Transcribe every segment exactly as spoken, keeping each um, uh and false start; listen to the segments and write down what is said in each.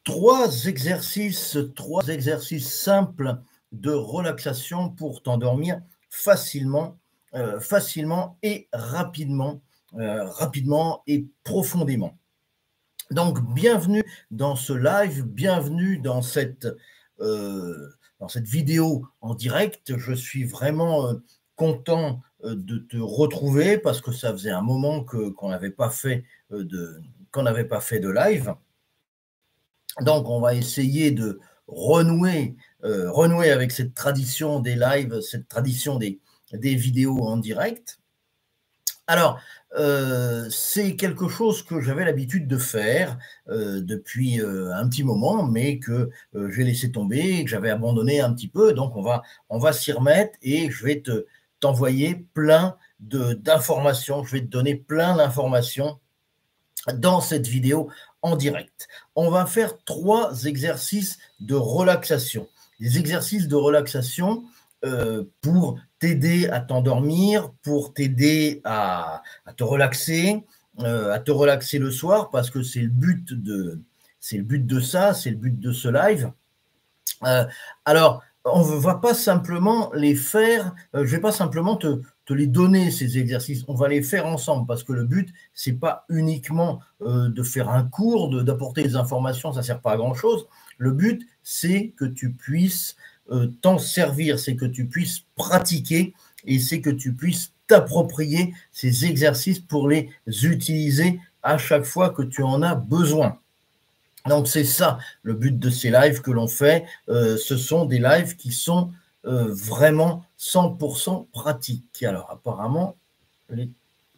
Trois exercices, trois exercices simples de relaxation pour t'endormir facilement, euh, facilement et rapidement, euh, rapidement et profondément. Donc, bienvenue dans ce live, bienvenue dans cette, euh, dans cette vidéo en direct. Je suis vraiment euh, content euh, de te retrouver parce que ça faisait un moment que, qu'on n'avait pas fait euh, de, qu'on n'avait pas fait de live. Donc, on va essayer de renouer, euh, renouer avec cette tradition des lives, cette tradition des, des vidéos en direct. Alors, euh, c'est quelque chose que j'avais l'habitude de faire euh, depuis euh, un petit moment, mais que euh, j'ai laissé tomber, que j'avais abandonné un petit peu. Donc, on va, on va s'y remettre et je vais te, t'envoyer plein de, d'informations. Je vais te donner plein d'informations dans cette vidéo en direct. On va faire trois exercices de relaxation. Des exercices de relaxation euh, pour t'aider à t'endormir, pour t'aider à, à te relaxer, euh, à te relaxer le soir, parce que c'est le but de, c'est le but de ça, c'est le but de ce live. Euh, alors, on ne va pas simplement les faire, euh, je ne vais pas simplement te, te les donner, ces exercices, on va les faire ensemble, parce que le but, ce n'est pas uniquement euh, de faire un cours, de, d'apporter des informations, ça ne sert pas à grand-chose. Le but, c'est que tu puisses euh, t'en servir, c'est que tu puisses pratiquer et c'est que tu puisses t'approprier ces exercices pour les utiliser à chaque fois que tu en as besoin. Donc, c'est ça le but de ces lives que l'on fait. Euh, ce sont des lives qui sont euh, vraiment cent pour cent pratiques. Alors, apparemment, les...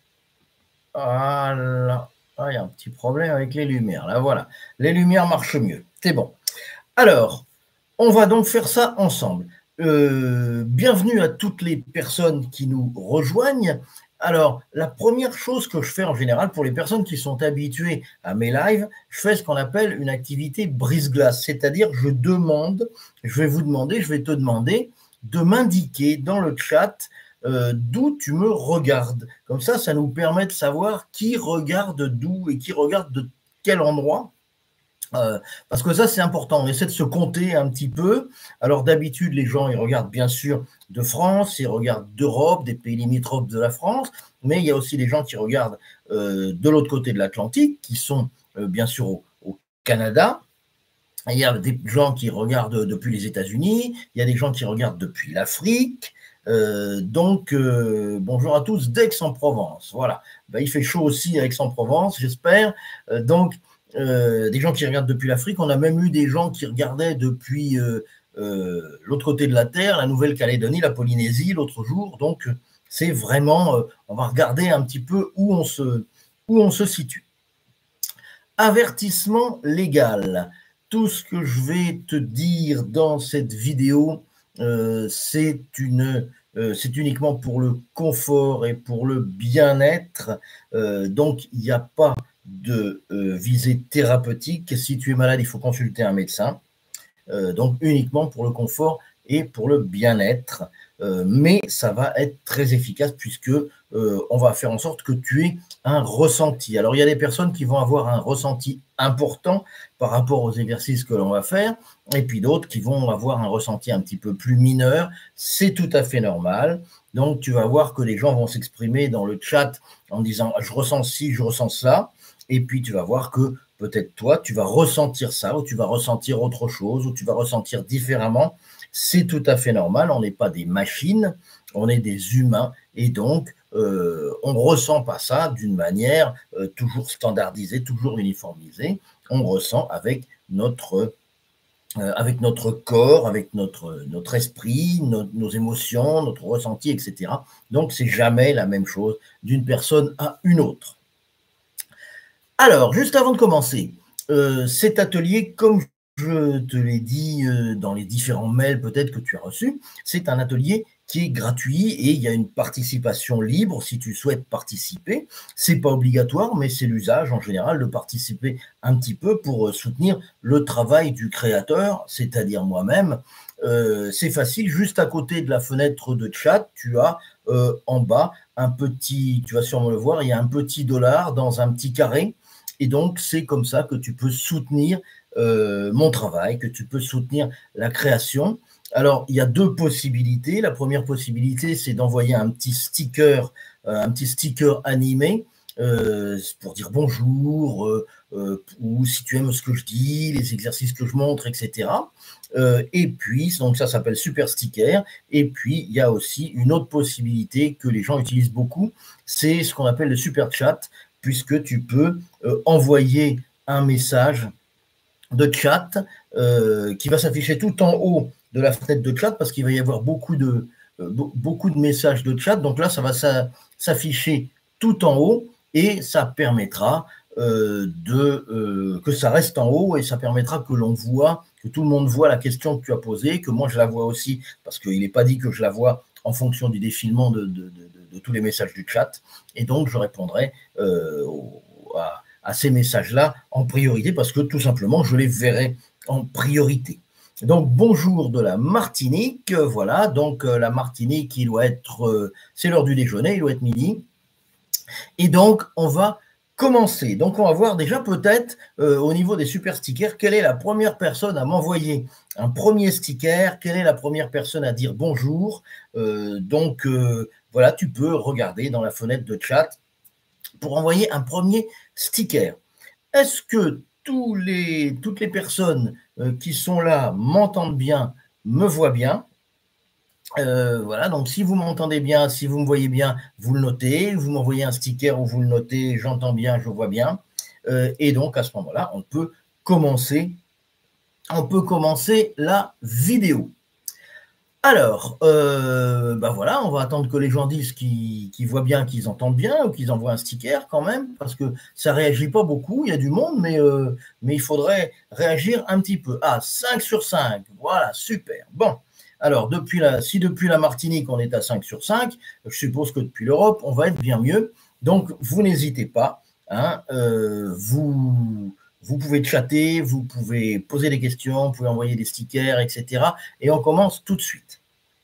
voilà. Ah, il y a un petit problème avec les lumières. Là, voilà. Les lumières marchent mieux. C'est bon. Alors, on va donc faire ça ensemble. Euh, bienvenue à toutes les personnes qui nous rejoignent. Alors, la première chose que je fais en général pour les personnes qui sont habituées à mes lives, je fais ce qu'on appelle une activité brise-glace, c'est-à-dire je demande, je vais vous demander, je vais te demander de m'indiquer dans le chat euh, d'où tu me regardes. Comme ça, ça nous permet de savoir qui regarde d'où et qui regarde de quel endroit. Euh, parce que ça, c'est important. On essaie de se compter un petit peu. Alors, d'habitude, les gens, ils regardent bien sûr de France, ils regardent d'Europe, des pays limitrophes de la France, mais il y a aussi des gens qui regardent euh, de l'autre côté de l'Atlantique, qui sont euh, bien sûr au, au Canada. Il y a des gens qui regardent depuis les États-Unis, il y a des gens qui regardent depuis l'Afrique. Euh, donc, euh, bonjour à tous d'Aix-en-Provence. Voilà. Ben, il fait chaud aussi à Aix-en-Provence, j'espère. Euh, donc, Euh, des gens qui regardent depuis l'Afrique. On a même eu des gens qui regardaient depuis euh, euh, l'autre côté de la Terre, la Nouvelle-Calédonie, la Polynésie, l'autre jour. Donc, c'est vraiment, euh, on va regarder un petit peu où on se, où on se situe. Avertissement légal. Tout ce que je vais te dire dans cette vidéo, euh, c'est une... Euh, c'est uniquement pour le confort et pour le bien-être. Euh, donc, il n'y a pas de euh, visée thérapeutique. Si tu es malade, il faut consulter un médecin. Euh, donc, uniquement pour le confort et pour le bien-être. Euh, mais ça va être très efficace puisque euh, on va faire en sorte que tu aies un ressenti. Alors, il y a des personnes qui vont avoir un ressenti important par rapport aux exercices que l'on va faire, et puis d'autres qui vont avoir un ressenti un petit peu plus mineur. C'est tout à fait normal. Donc, tu vas voir que les gens vont s'exprimer dans le chat en disant « je ressens ci, je ressens ça », et puis tu vas voir que peut-être toi, tu vas ressentir ça, ou tu vas ressentir autre chose, ou tu vas ressentir différemment. C'est tout à fait normal, on n'est pas des machines, on est des humains, et donc euh, on ne ressent pas ça d'une manière euh, toujours standardisée, toujours uniformisée. On ressent avec notre, euh, avec notre corps, avec notre, notre esprit, nos, nos émotions, notre ressenti, et cetera. Donc, c'est jamais la même chose d'une personne à une autre. Alors, juste avant de commencer, euh, cet atelier, comme je te l'ai dit euh, dans les différents mails peut-être que tu as reçus, c'est un atelier qui est gratuit et il y a une participation libre si tu souhaites participer. C'est pas obligatoire, mais c'est l'usage en général de participer un petit peu pour soutenir le travail du créateur, c'est-à-dire moi-même. Euh, c'est facile, juste à côté de la fenêtre de chat, tu as euh, en bas un petit, tu vas sûrement le voir, il y a un petit dollar dans un petit carré. Et donc, c'est comme ça que tu peux soutenir euh, mon travail, que tu peux soutenir la création. Alors, il y a deux possibilités. La première possibilité, c'est d'envoyer un petit sticker, euh, un petit sticker animé euh, pour dire bonjour, euh, euh, ou si tu aimes ce que je dis, les exercices que je montre, et cetera. Euh, et puis, donc ça s'appelle Super Sticker. Et puis, il y a aussi une autre possibilité que les gens utilisent beaucoup, c'est ce qu'on appelle le Super Chat, puisque tu peux euh, envoyer un message de chat euh, qui va s'afficher tout en haut de la fenêtre de chat parce qu'il va y avoir beaucoup de, euh, beaucoup de messages de chat. Donc là, ça va s'afficher tout en haut et ça permettra euh, de, euh, que ça reste en haut et ça permettra que l'on voit, que tout le monde voit la question que tu as posée, que moi je la vois aussi parce qu'il n'est pas dit que je la vois en fonction du défilement de, de, de, de, de tous les messages du chat. Et donc, je répondrai euh, à à ces messages-là en priorité parce que tout simplement, je les verrai en priorité. Donc, bonjour de la Martinique. Voilà, donc euh, la Martinique, il doit être, euh, c'est l'heure du déjeuner, il doit être midi. Et donc, on va commencer. Donc, on va voir déjà peut-être euh, au niveau des super stickers, quelle est la première personne à m'envoyer un premier sticker, quelle est la première personne à dire bonjour. Euh, donc, euh, voilà, tu peux regarder dans la fenêtre de chat pour envoyer un premier sticker. Est-ce que tous les, toutes les personnes euh, qui sont là m'entendent bien, me voient bien? euh, Voilà, donc si vous m'entendez bien, si vous me voyez bien, vous le notez, vous m'envoyez un sticker où vous le notez, j'entends bien, je vois bien. Euh, et donc à ce moment-là, on peut commencer, on peut commencer la vidéo. Alors, euh, ben voilà, on va attendre que les gens disent qu'ils qu'ils voient bien, qu'ils entendent bien, ou qu'ils envoient un sticker quand même, parce que ça ne réagit pas beaucoup, il y a du monde, mais, euh, mais il faudrait réagir un petit peu. Ah, cinq sur cinq, voilà, super. Bon, alors, depuis la, si depuis la Martinique, on est à cinq sur cinq, je suppose que depuis l'Europe, on va être bien mieux. Donc, vous n'hésitez pas, hein, euh, vous... Vous pouvez chatter, vous pouvez poser des questions, vous pouvez envoyer des stickers, et cetera. Et on commence tout de suite.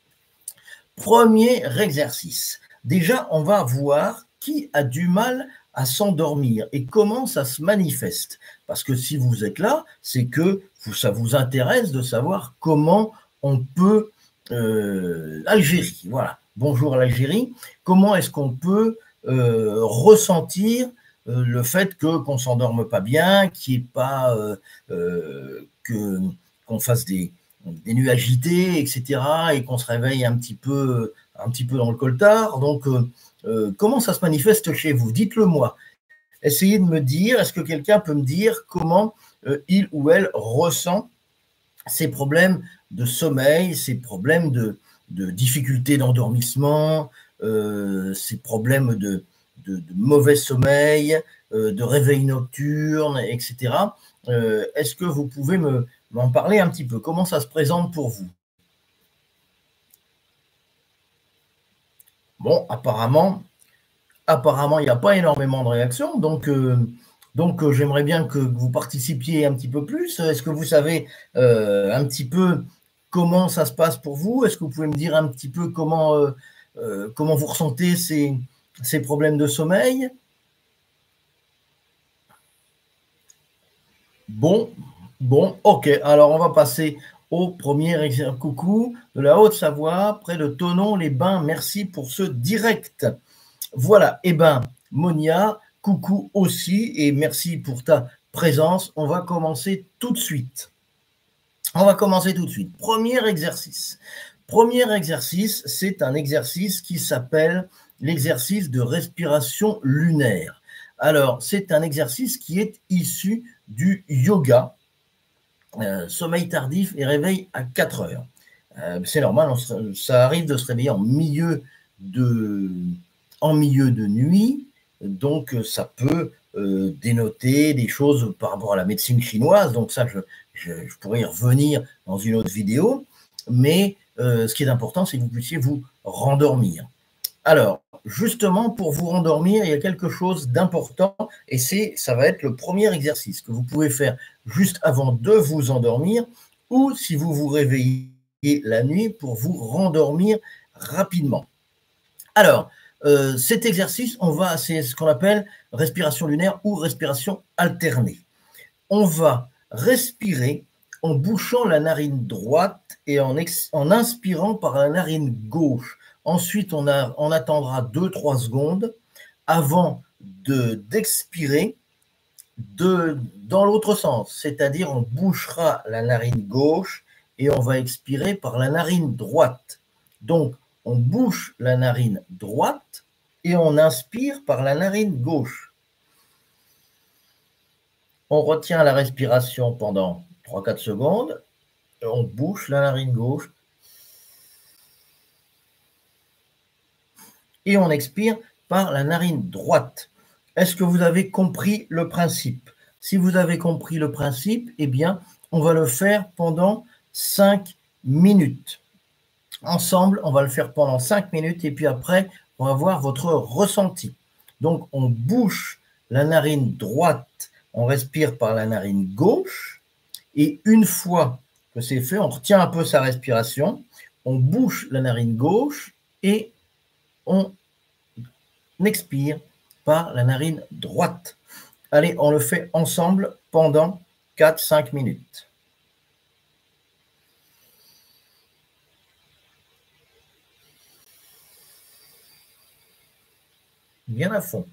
Premier exercice. Déjà, on va voir qui a du mal à s'endormir et comment ça se manifeste. Parce que si vous êtes là, c'est que ça vous intéresse de savoir comment on peut... Euh, Algérie, voilà. Bonjour à l'Algérie. Comment est-ce qu'on peut euh, ressentir euh, le fait que qu'on s'endorme pas bien, qu'il n'y ait pas euh, euh, que qu'on fasse des des nuits agitées, et cetera, et qu'on se réveille un petit peu, un petit peu dans le coltard. Donc, euh, euh, comment ça se manifeste chez vous? Dites-le moi. Essayez de me dire, est-ce que quelqu'un peut me dire comment euh, il ou elle ressent ces problèmes de sommeil, ces problèmes de, de difficulté d'endormissement, euh, ces problèmes de, de, de mauvais sommeil, euh, de réveil nocturne, et cetera. Euh, est-ce que vous pouvez me, m'en parler un petit peu? Comment ça se présente pour vous? Bon, apparemment, apparemment, il n'y a pas énormément de réactions, donc, euh, donc euh, j'aimerais bien que vous participiez un petit peu plus. Est-ce que vous savez euh, un petit peu comment ça se passe pour vous? Est-ce que vous pouvez me dire un petit peu comment, euh, euh, comment vous ressentez ces, ces problèmes de sommeil? Bon, bon, ok. Alors, on va passer au premier exercice. Coucou de la Haute-Savoie, près de Thonon-les-Bains. Merci pour ce direct. Voilà, eh bien, Monia, coucou aussi et merci pour ta présence. On va commencer tout de suite. On va commencer tout de suite. Premier exercice. Premier exercice, c'est un exercice qui s'appelle l'exercice de respiration lunaire. Alors, c'est un exercice qui est issu du yoga, euh, sommeil tardif et réveil à quatre heures. Euh, c'est normal, on se, ça arrive de se réveiller en milieu de, en milieu de nuit, donc ça peut euh, dénoter des choses par rapport à la médecine chinoise, donc ça je, je, je pourrais y revenir dans une autre vidéo, mais euh, ce qui est important, c'est que vous puissiez vous rendormir. Alors, justement, pour vous rendormir, il y a quelque chose d'important, et c'est, ça va être le premier exercice que vous pouvez faire juste avant de vous endormir, ou si vous vous réveillez la nuit pour vous rendormir rapidement. Alors, euh, cet exercice, on va, c'est ce qu'on appelle respiration lunaire ou respiration alternée. On va respirer en bouchant la narine droite et en, en inspirant par la narine gauche. Ensuite, on, a, on attendra deux trois secondes avant d'expirer de, dans l'autre sens, c'est-à-dire on bouchera la narine gauche et on va expirer par la narine droite. Donc, on bouche la narine droite et on inspire par la narine gauche. On retient la respiration pendant trois quatre secondes, on bouche la narine gauche et on expire par la narine droite. Est-ce que vous avez compris le principe? Si vous avez compris le principe, eh bien, on va le faire pendant cinq minutes. Ensemble, on va le faire pendant cinq minutes et puis après, on va voir votre ressenti. Donc, on bouche la narine droite, on respire par la narine gauche et une fois que c'est fait, on retient un peu sa respiration, on bouche la narine gauche et on expire par la narine droite. Allez, on le fait ensemble pendant quatre cinq minutes. Bien à fond.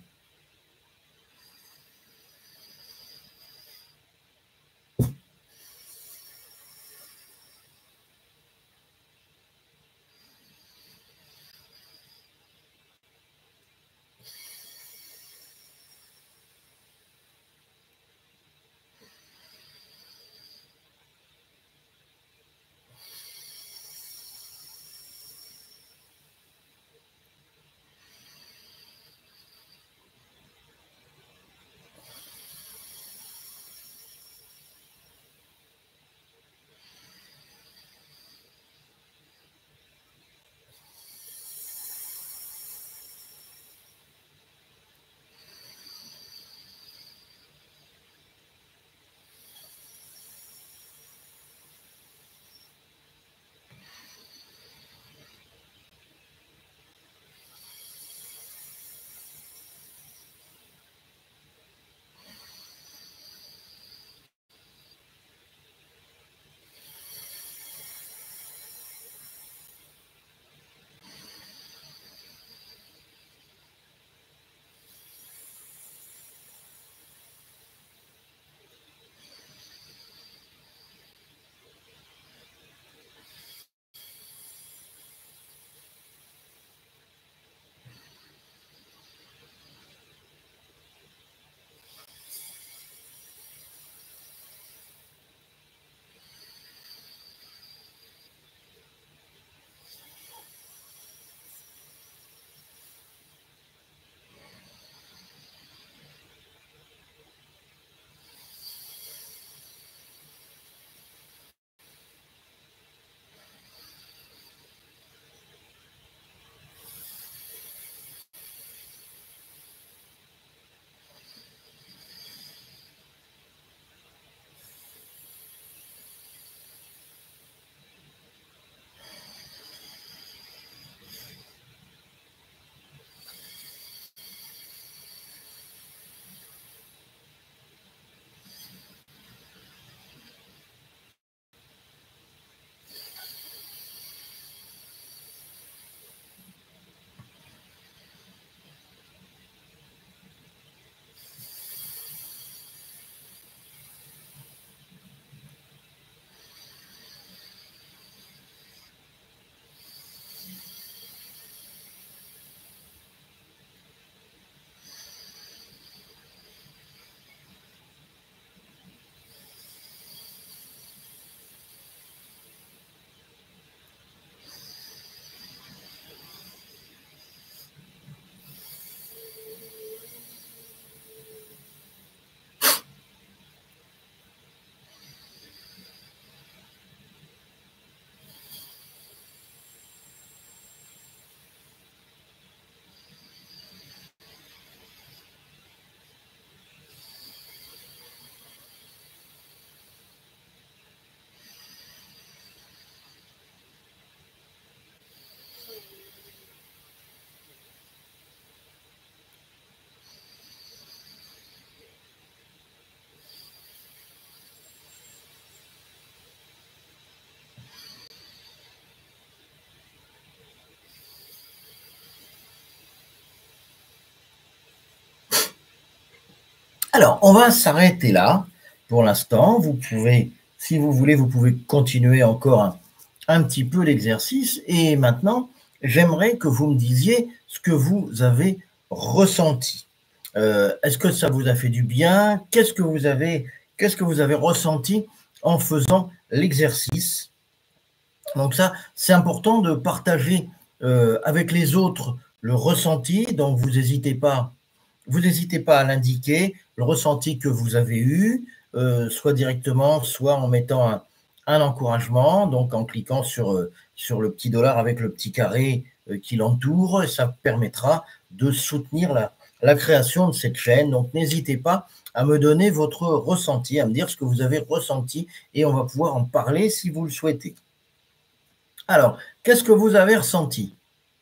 Alors, on va s'arrêter là pour l'instant. Vous pouvez, si vous voulez, vous pouvez continuer encore un, un petit peu l'exercice. Et maintenant, j'aimerais que vous me disiez ce que vous avez ressenti. Euh, est-ce que ça vous a fait du bien? Qu'est-ce que vous avez, qu'est-ce que vous avez ressenti en faisant l'exercice? Donc ça, c'est important de partager euh, avec les autres le ressenti. Donc vous n'hésitez pas, vous n'hésitez pas à l'indiquer, le ressenti que vous avez eu, euh, soit directement, soit en mettant un, un encouragement, donc en cliquant sur, euh, sur le petit dollar avec le petit carré euh, qui l'entoure. Ça permettra de soutenir la, la création de cette chaîne. Donc n'hésitez pas à me donner votre ressenti, à me dire ce que vous avez ressenti et on va pouvoir en parler si vous le souhaitez. Alors, qu'est-ce que vous avez ressenti?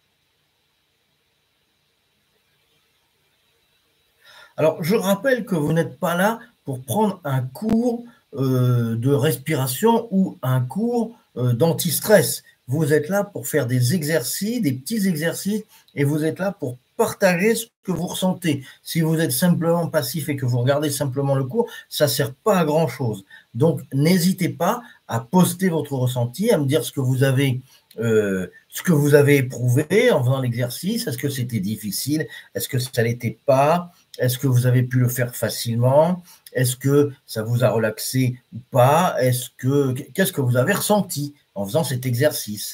Alors, je rappelle que vous n'êtes pas là pour prendre un cours euh, de respiration ou un cours euh, d'anti-stress. Vous êtes là pour faire des exercices, des petits exercices, et vous êtes là pour partager ce que vous ressentez. Si vous êtes simplement passif et que vous regardez simplement le cours, ça ne sert pas à grand-chose. Donc, n'hésitez pas à poster votre ressenti, à me dire ce que vous avez Euh, ce que vous avez éprouvé en faisant l'exercice. Est-ce que c'était difficile? Est-ce que ça ne l'était pas? Est-ce que vous avez pu le faire facilement? Est-ce que ça vous a relaxé ou pas? Est-ce que qu'est-ce que vous avez ressenti en faisant cet exercice?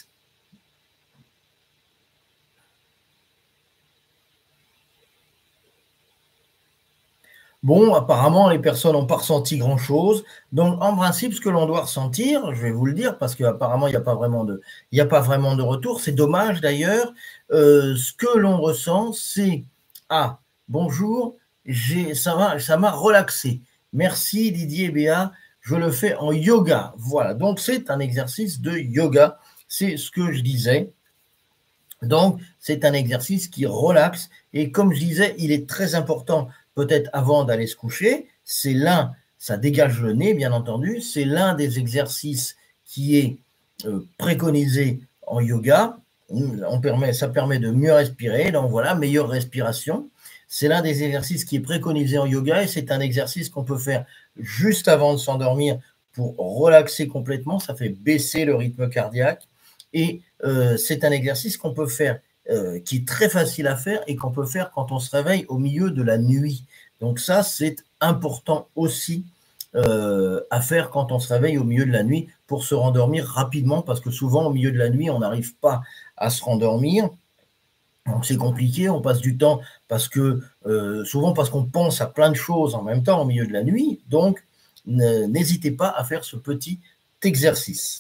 Bon, apparemment, les personnes n'ont pas ressenti grand-chose. Donc, en principe, ce que l'on doit ressentir, je vais vous le dire, parce qu'apparemment, il n'y a pas vraiment de, il n'y a pas vraiment de retour. C'est dommage d'ailleurs. Euh, ce que l'on ressent, c'est ah, bonjour, j'ai, ça m'a, ça m'a relaxé. Merci Didier Béat, je le fais en yoga. Voilà. Donc, c'est un exercice de yoga. C'est ce que je disais. Donc, c'est un exercice qui relaxe. Et comme je disais, il est très important, peut-être avant d'aller se coucher, c'est l'un, ça dégage le nez, bien entendu, c'est l'un des exercices qui est euh, préconisé en yoga. On permet, ça permet de mieux respirer. Donc voilà, meilleure respiration. C'est l'un des exercices qui est préconisé en yoga et c'est un exercice qu'on peut faire juste avant de s'endormir pour relaxer complètement. Ça fait baisser le rythme cardiaque. Et euh, c'est un exercice qu'on peut faire, euh, qui est très facile à faire et qu'on peut faire quand on se réveille au milieu de la nuit. Donc ça, c'est important aussi euh, à faire quand on se réveille au milieu de la nuit pour se rendormir rapidement, parce que souvent, au milieu de la nuit, on n'arrive pas à se rendormir. Donc c'est compliqué, on passe du temps parce que euh, souvent parce qu'on pense à plein de choses en même temps au milieu de la nuit. Donc n'hésitez pas à faire ce petit exercice.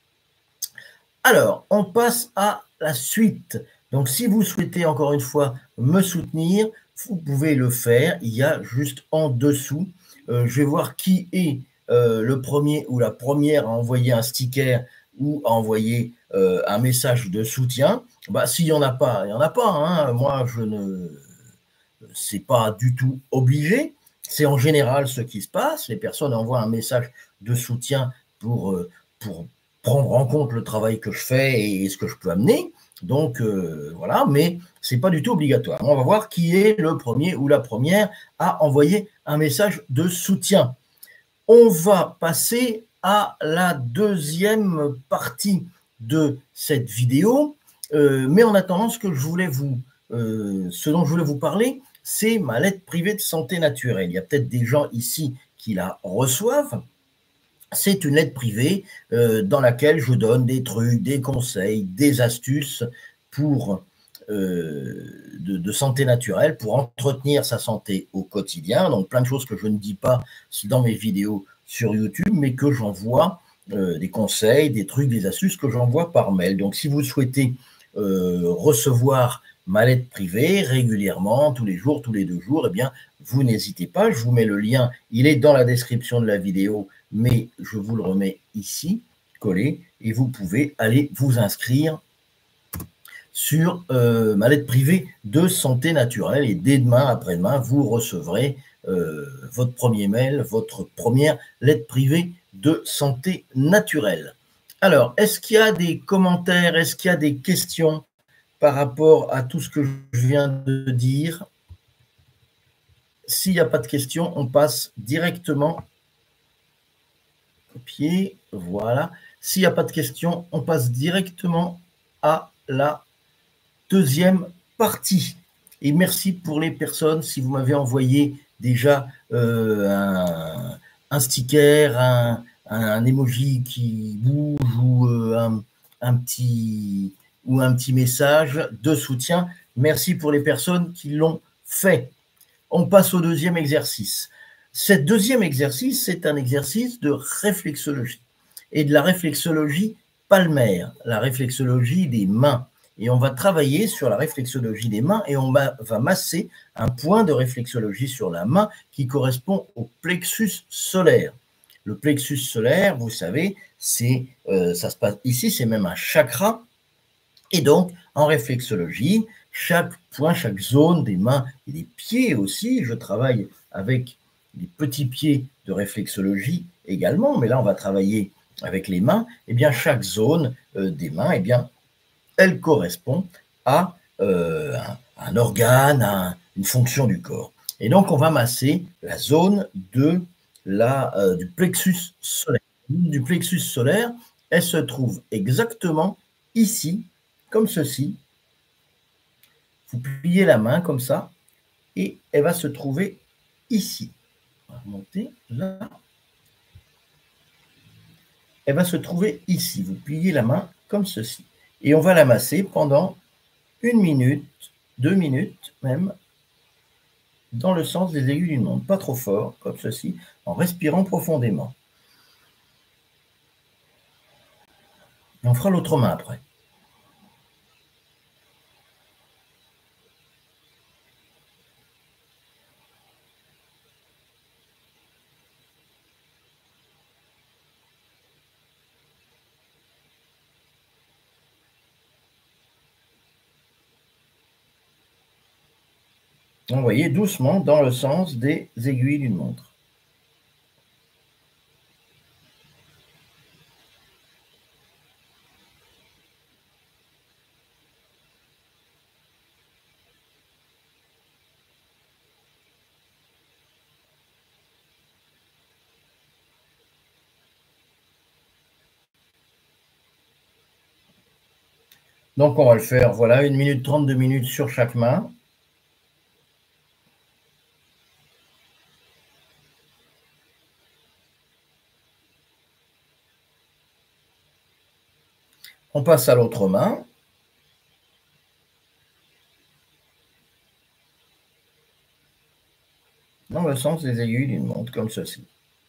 Alors, on passe à la suite. Donc, si vous souhaitez encore une fois me soutenir, vous pouvez le faire. Il y a juste en dessous. Euh, je vais voir qui est euh, le premier ou la première à envoyer un sticker ou à envoyer euh, un message de soutien. Bah, s'il n'y en a pas, il n'y en a pas. Hein. Moi, je ne. C'est pas du tout obligé. C'est en général ce qui se passe. Les personnes envoient un message de soutien pour, euh, pour prendre en compte le travail que je fais et ce que je peux amener. Donc, euh, voilà, mais ce n'est pas du tout obligatoire. On va voir qui est le premier ou la première à envoyer un message de soutien. On va passer à la deuxième partie de cette vidéo. Euh, mais en attendant, ce que je voulais vous, euh, ce dont je voulais vous parler, c'est ma lettre privée de santé naturelle. Il y a peut-être des gens ici qui la reçoivent. C'est une lettre privée euh, dans laquelle je donne des trucs, des conseils, des astuces pour, euh, de, de santé naturelle, pour entretenir sa santé au quotidien. Donc, plein de choses que je ne dis pas dans mes vidéos sur YouTube, mais que j'envoie, euh, des conseils, des trucs, des astuces que j'envoie par mail. Donc, si vous souhaitez euh, recevoir ma lettre privée régulièrement, tous les jours, tous les deux jours, eh bien, vous n'hésitez pas. Je vous mets le lien, il est dans la description de la vidéo, mais je vous le remets ici, collé, et vous pouvez aller vous inscrire sur euh, ma lettre privée de santé naturelle. Et dès demain, après-demain, vous recevrez euh, votre premier mail, votre première lettre privée de santé naturelle. Alors, est-ce qu'il y a des commentaires? Est-ce qu'il y a des questions par rapport à tout ce que je viens de dire? s'il n'y a pas de questions, on passe directement. Copier, voilà. S'il n'y a pas de questions, on passe directement à la deuxième partie. Et merci pour les personnes, si vous m'avez envoyé déjà euh, un, un sticker, un, un emoji qui bouge ou euh, un, un petit, ou un petit message de soutien. Merci pour les personnes qui l'ont fait. On passe au deuxième exercice. Ce deuxième exercice, c'est un exercice de réflexologie et de la réflexologie palmaire, la réflexologie des mains. Et on va travailler sur la réflexologie des mains et on va, va masser un point de réflexologie sur la main qui correspond au plexus solaire. Le plexus solaire, vous savez, c'est, euh, ça se passe ici, c'est même un chakra. Et donc, en réflexologie, chaque point, chaque zone des mains et des pieds aussi, je travaille avec les petits pieds de réflexologie également, mais là, on va travailler avec les mains, et bien chaque zone euh, des mains, et bien, elle correspond à euh, un, un organe, à une fonction du corps. Et donc, on va masser la zone de la, euh, du plexus solaire. Du plexus solaire, elle se trouve exactement ici, comme ceci. Vous pliez la main comme ça, et elle va se trouver ici. On va remonter là. Elle va se trouver ici. Vous pliez la main comme ceci. Et on va la masser pendant une minute, deux minutes même, dans le sens des aiguilles d'une montre. Pas trop fort, comme ceci, en respirant profondément. Et on fera l'autre main après. Envoyez doucement dans le sens des aiguilles d'une montre. Donc, on va le faire, voilà, une minute trente, deux minutes sur chaque main. On passe à l'autre main. Dans le sens des aiguilles d'une montre, comme ceci.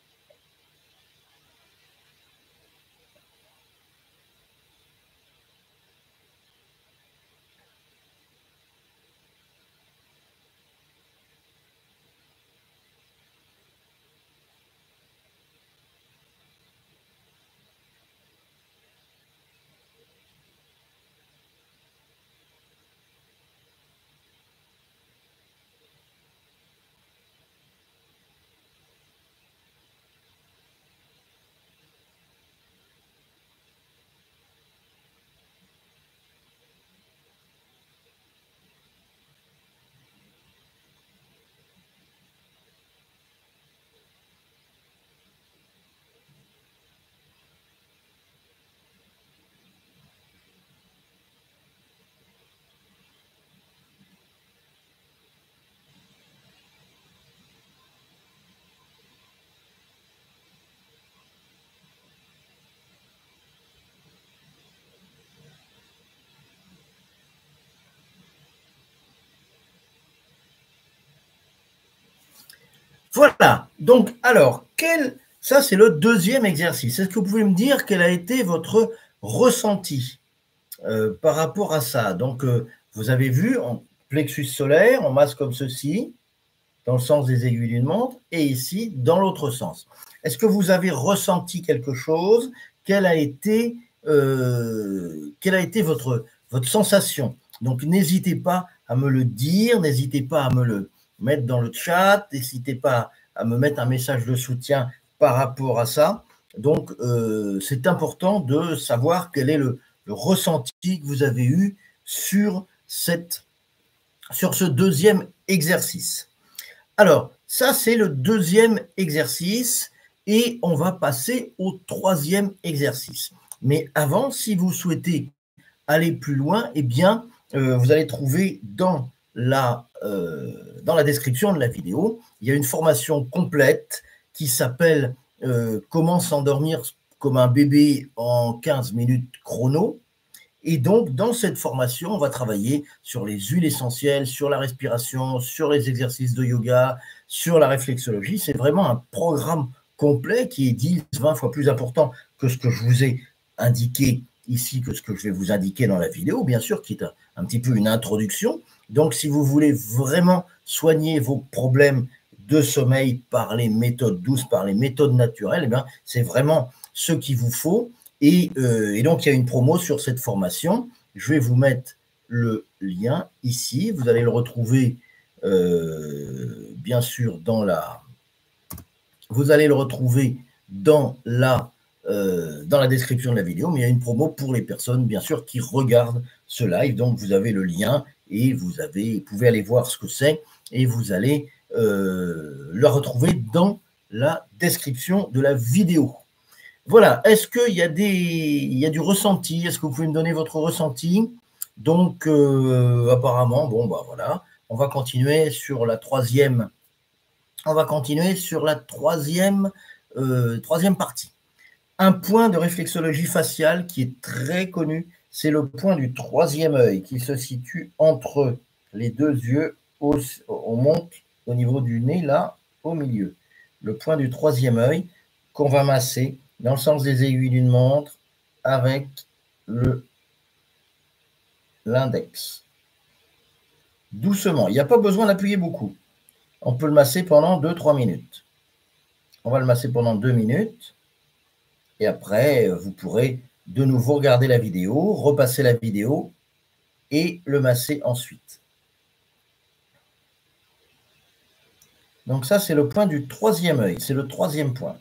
Voilà. Donc, alors, quel... ça, c'est le deuxième exercice. Est-ce que vous pouvez me dire quel a été votre ressenti euh, par rapport à ça? Donc, euh, vous avez vu, en plexus solaire, on masse comme ceci, dans le sens des aiguilles d'une montre, et ici, dans l'autre sens. Est-ce que vous avez ressenti quelque chose? Quelle a été, euh, quelle a été votre, votre sensation? Donc, n'hésitez pas à me le dire, n'hésitez pas à me le mettre dans le chat, n'hésitez pas à me mettre un message de soutien par rapport à ça. Donc, euh, c'est important de savoir quel est le, le ressenti que vous avez eu sur, cette, sur ce deuxième exercice. Alors, ça, c'est le deuxième exercice et on va passer au troisième exercice. Mais avant, si vous souhaitez aller plus loin, eh bien, euh, vous allez trouver dans la, euh, dans la description de la vidéo, il y a une formation complète qui s'appelle euh, « Comment s'endormir comme un bébé en quinze minutes chrono ». Et donc, dans cette formation, on va travailler sur les huiles essentielles, sur la respiration, sur les exercices de yoga, sur la réflexologie. C'est vraiment un programme complet qui est dix, vingt fois plus important que ce que je vous ai indiqué ici, que ce que je vais vous indiquer dans la vidéo, bien sûr, qui est un, un petit peu une introduction. Donc, si vous voulez vraiment soigner vos problèmes de sommeil par les méthodes douces, par les méthodes naturelles, eh bien, c'est vraiment ce qu'il vous faut. Et, euh, et donc, il y a une promo sur cette formation. Je vais vous mettre le lien ici. Vous allez le retrouver, euh, bien sûr, dans la... Vous allez le retrouver dans la, euh, dans la description de la vidéo, mais il y a une promo pour les personnes, bien sûr, qui regardent ce live. Donc, vous avez le lien et vous, avez, vous pouvez aller voir ce que c'est et vous allez euh, le retrouver dans la description de la vidéo. Voilà, est-ce qu'il y a des, il y a du ressenti? Est-ce que vous pouvez me donner votre ressenti? Donc, euh, apparemment, bon, bah voilà, on va continuer sur la troisième, on va continuer sur la troisième, euh, troisième partie. Un point de réflexologie faciale qui est très connu, c'est le point du troisième œil qui se situe entre les deux yeux, au, on monte au niveau du nez, là, au milieu. Le point du troisième œil qu'on va masser dans le sens des aiguilles d'une montre avec l'index. Doucement, il n'y a pas besoin d'appuyer beaucoup. On peut le masser pendant deux trois minutes. On va le masser pendant deux minutes. Et après, vous pourrez de nouveau regarder la vidéo, repasser la vidéo et le masser ensuite. Donc ça, c'est le point du troisième œil. C'est le troisième point.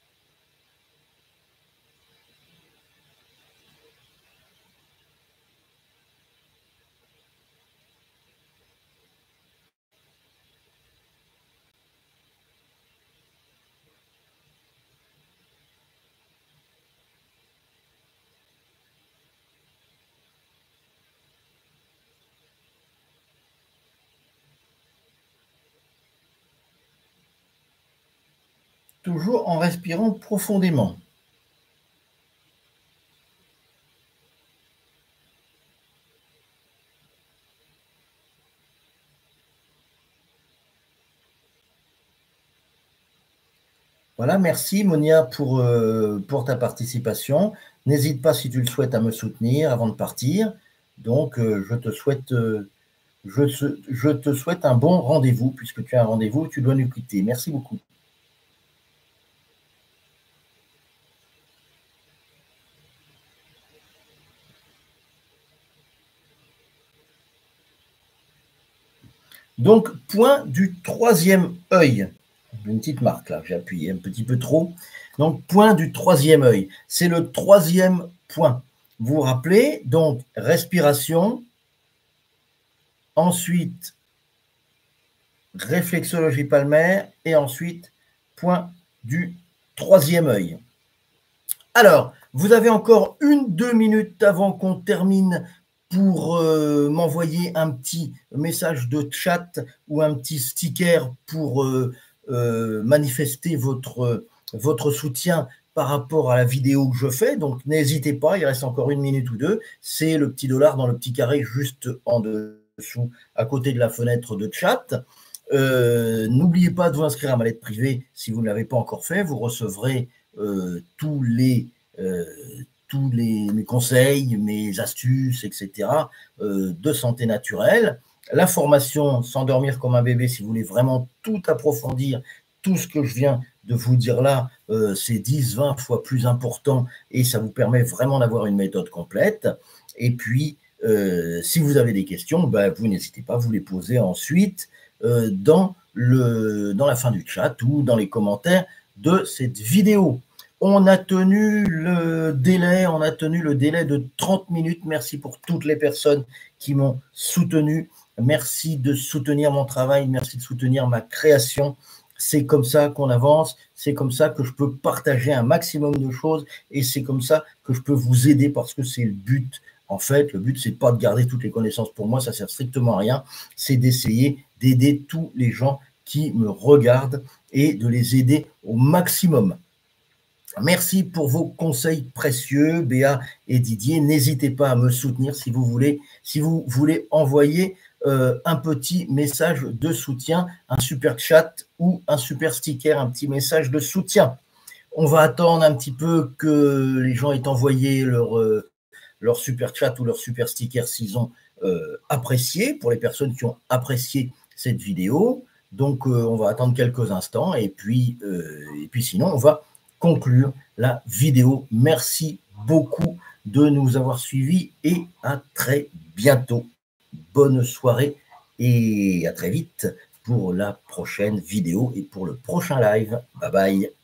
Toujours en respirant profondément. Voilà, merci Monia pour, euh, pour ta participation. N'hésite pas, si tu le souhaites, à me soutenir avant de partir. Donc, euh, je, te souhaite, euh, je, je te souhaite un bon rendez-vous, puisque tu as un rendez-vous, tu dois nous quitter. Merci beaucoup. Donc, point du troisième œil. Une petite marque là, j'ai appuyé un petit peu trop. Donc, point du troisième œil. C'est le troisième point. Vous vous rappelez, donc, respiration. Ensuite, réflexologie palmaire. Et ensuite, point du troisième œil. Alors, vous avez encore une, deux minutes avant qu'on termine pour euh, m'envoyer un petit message de chat ou un petit sticker pour euh, euh, manifester votre, votre soutien par rapport à la vidéo que je fais. Donc, n'hésitez pas, il reste encore une minute ou deux. C'est le petit dollar dans le petit carré juste en dessous, à côté de la fenêtre de chat. Euh, N'oubliez pas de vous inscrire à ma lettre privée si vous ne l'avez pas encore fait. Vous recevrez euh, tous les... Euh, tous les, mes conseils, mes astuces, et cetera, euh, de santé naturelle. La formation S'endormir comme un bébé, si vous voulez vraiment tout approfondir, tout ce que je viens de vous dire là, euh, c'est dix, vingt fois plus important et ça vous permet vraiment d'avoir une méthode complète. Et puis, euh, si vous avez des questions, ben, vous n'hésitez pas, vous les posez ensuite euh, dans, le, dans la fin du chat ou dans les commentaires de cette vidéo. On a tenu le délai, on a tenu le délai de trente minutes. Merci pour toutes les personnes qui m'ont soutenu Merci de soutenir mon travail, merci de soutenir ma création. C'est comme ça qu'on avance, c'est comme ça que je peux partager un maximum de choses et c'est comme ça que je peux vous aider parce que c'est le but. En fait, le but, c'est pas de garder toutes les connaissances pour moi, ça sert strictement à rien. C'est d'essayer d'aider tous les gens qui me regardent et de les aider au maximum. Merci pour vos conseils précieux, Béa et Didier. N'hésitez pas à me soutenir si vous voulez, si vous voulez envoyer euh, un petit message de soutien, un super chat ou un super sticker, un petit message de soutien. On va attendre un petit peu que les gens aient envoyé leur, euh, leur super chat ou leur super sticker s'ils ont euh, apprécié, pour les personnes qui ont apprécié cette vidéo. Donc, euh, on va attendre quelques instants et puis, euh, et puis sinon, on va conclure la vidéo. Merci beaucoup de nous avoir suivis et à très bientôt. Bonne soirée et à très vite pour la prochaine vidéo et pour le prochain live. Bye bye.